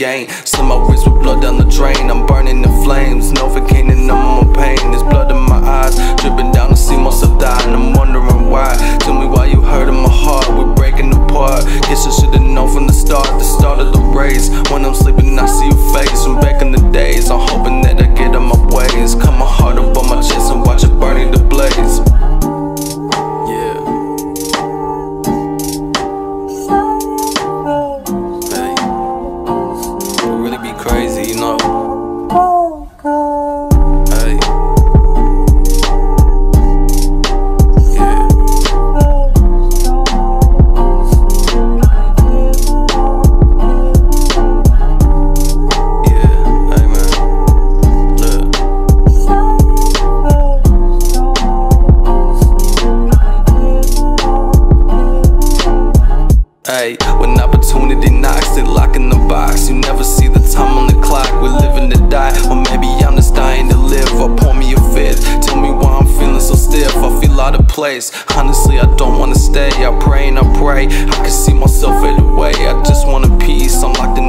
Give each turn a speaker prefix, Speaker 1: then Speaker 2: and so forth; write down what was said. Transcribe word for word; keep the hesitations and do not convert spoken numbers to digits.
Speaker 1: gain. Slit my wrist with blood down the drain. I'm burning in flames, Novocaine, no more pain. There's blood in my eyes, dripping down to see myself die, and I'm wondering why. Tell me why you hurting my heart, we're breaking apart. Guess I should've known from the start, the start of the race. When I'm sleeping I see your face from back in the days. I'm hoping that I get on my ways. Cut my heart up on my chest and watch it burning the blaze. Yeah. Hey, it really be crazy, you know. Hey. Yeah. Yeah, hey man. Look. Hey, when opportunity knocks, they lock in the box. You never see the time on the clock. We're living to die, or maybe I'm just dying to live. Or pour me a fifth, tell me why I'm feeling so stiff. I feel out of place, honestly I don't wanna stay. I pray and I pray, I can see myself fade away. I just want a peace, I'm locked in